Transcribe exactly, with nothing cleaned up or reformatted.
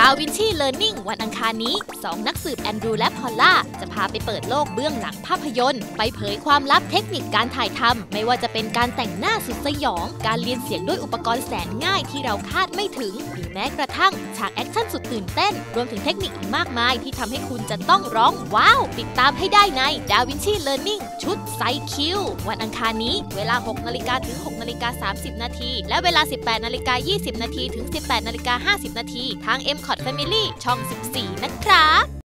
าวินชีเลอร์นิ่งวันอังคารนี้สองนักสืบแอนดรูและพอลล่าจะพาไปเปิดโลกเบื้องหลังภาพยนตร์ไปเผยความลับเทคนิคการถ่ายทำไม่ว่าจะเป็นการแต่งหน้าสุดสยองการเรียนเสียงด้วยอุปกรณ์แสนง่ายที่เราคาดไม่ถึงหรือแม้กระทั่งฉากแอคชั่นสุดตื่นเต้นรวมถึงเทคนิคอีกมากมายที่ทำให้คุณจะต้องร้องว้าวติดตามให้ได้ในดาวินชีเลอร์นิ่งชุดไซคิววันอังคารนี้เวลาหกนาฬิกาถึงหกนาฬิกาสามสิบนาทีและเวลาสิบแปดนาฬิกายี่สิบนาทีถึงสิบแปดนาฬิกาห้าสิบนาทีทาง เอ็ม คอท Family ช่องสิบสี่นะครับ